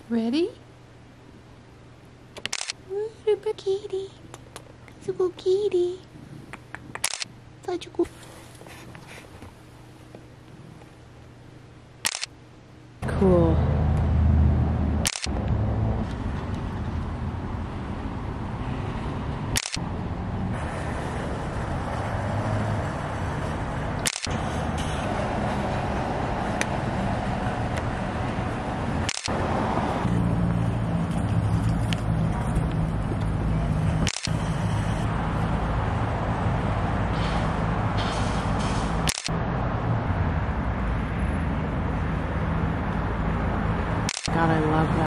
Ready? Little kitty. It's a good kitty. Such a good. Cool. God, I love that.